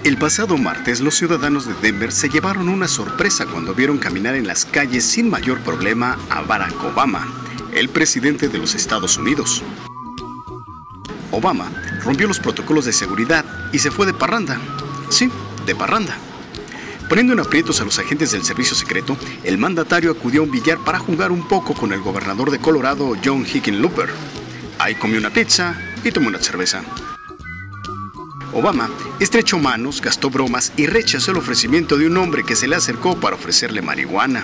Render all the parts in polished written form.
El pasado martes, los ciudadanos de Denver se llevaron una sorpresa cuando vieron caminar en las calles sin mayor problema a Barack Obama, el presidente de los Estados Unidos. Obama rompió los protocolos de seguridad y se fue de parranda. Sí, de parranda. Poniendo en aprietos a los agentes del servicio secreto, el mandatario acudió a un billar para jugar un poco con el gobernador de Colorado, John Hickenlooper. Ahí comió una pizza y tomó una cerveza. Obama estrechó manos, gastó bromas y rechazó el ofrecimiento de un hombre que se le acercó para ofrecerle marihuana.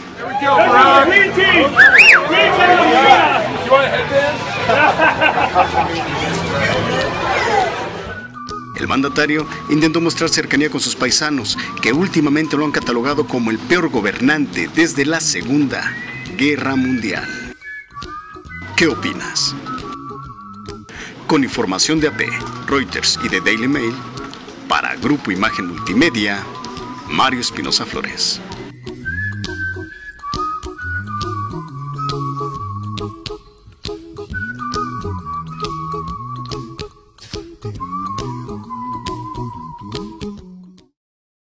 El mandatario intentó mostrar cercanía con sus paisanos, que últimamente lo han catalogado como el peor gobernante desde la Segunda Guerra Mundial. ¿Qué opinas? Con información de AP, Reuters y de Daily Mail, para Grupo Imagen Multimedia, Mario Espinosa Flores.